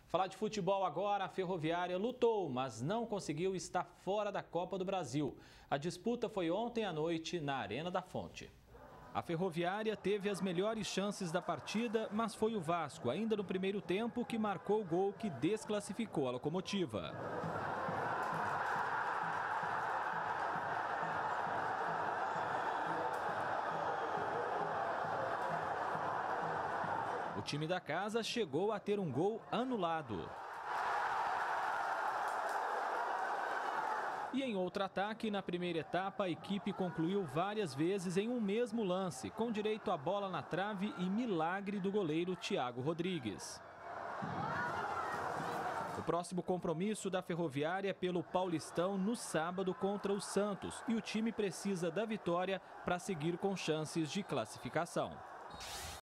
Falar de futebol agora, a Ferroviária lutou, mas não conseguiu estar fora da Copa do Brasil. A disputa foi ontem à noite na Arena da Fonte. A Ferroviária teve as melhores chances da partida, mas foi o Vasco, ainda no primeiro tempo, que marcou o gol que desclassificou a Locomotiva. O time da casa chegou a ter um gol anulado. E em outro ataque, na primeira etapa, a equipe concluiu várias vezes em um mesmo lance, com direito à bola na trave e milagre do goleiro Thiago Rodrigues. O próximo compromisso da Ferroviária é pelo Paulistão no sábado contra o Santos, e o time precisa da vitória para seguir com chances de classificação.